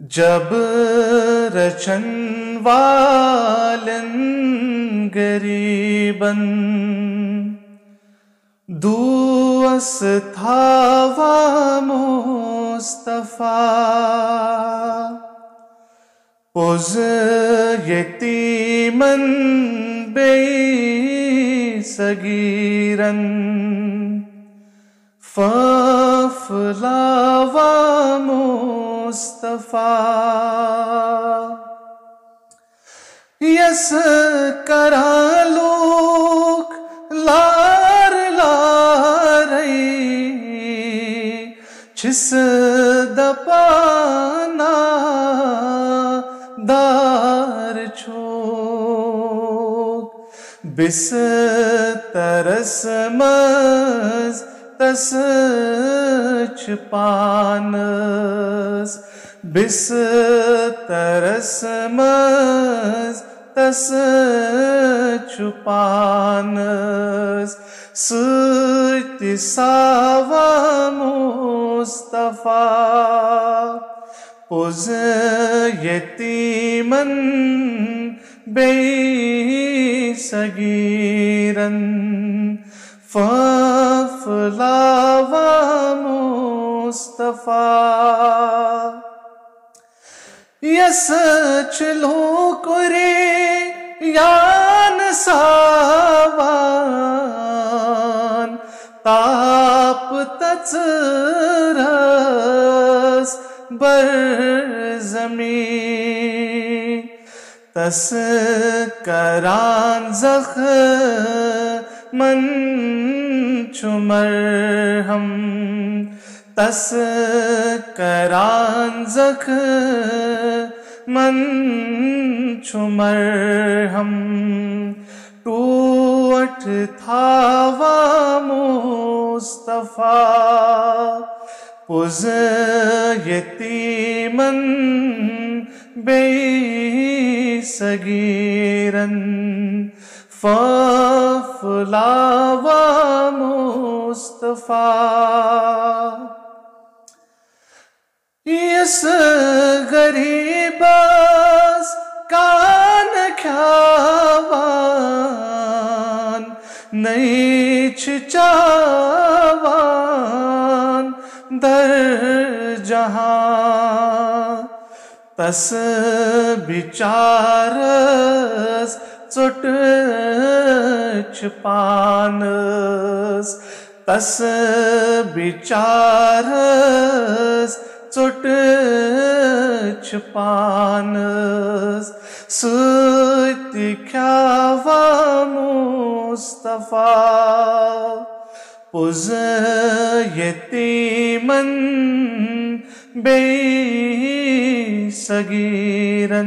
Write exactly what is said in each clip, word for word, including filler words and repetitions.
جب رچن والن غریبن دوس تھاوا مصطفیٰ پوز یتیمن بے صغیرن فافلاوا مصطفیٰ یس کرالوک لار لارئی چھس دپانا دار چھوک بس ترس مز تس چھپانس بس ترس مز تس چھپانس سوچ ساوا مصطفیٰ پوز یتیمن بے صغیرن فافلاوا مصطفیٰ یس چلو کرے یان ساوان تاپ تچرس بر زمین تس کران زخمن چمرہم تس کران زخمن چمرہم ٹوٹ تھاوا مصطفیٰ پوز یتیمن بے صغیرن فافلاوا مصطفیٰ یس غریباس کان کھیاوان نیچ چاوان در جہاں تس بچارس ژوٹ چھپانس تس بچارس ژوٹ چھپانس سوتی کھیاوا مصطفیٰ پوز یتیمن بے صغیرن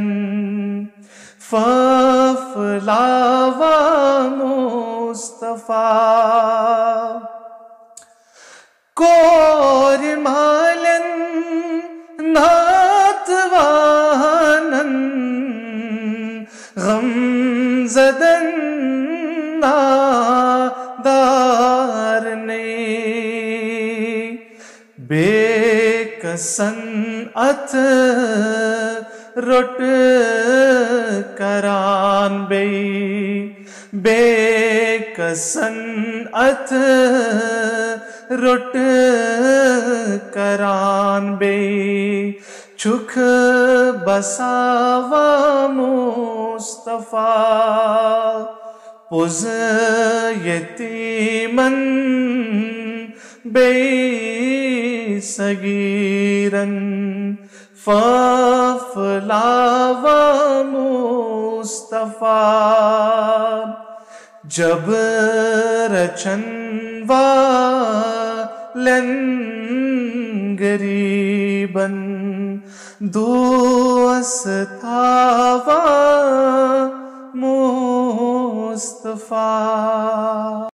فافلاوا مصطفیٰ کور مالن ناتوانن غم زدن نادار نے بے کسن ات رٹ کران بے بے کسن ات رٹ کران بے چھک بساوا مصطفیٰ پوز یتیمن بے صغیرن فافلاوا مصطفیٰ جب رچن والن غریبن دوس تھاوا مصطفیٰ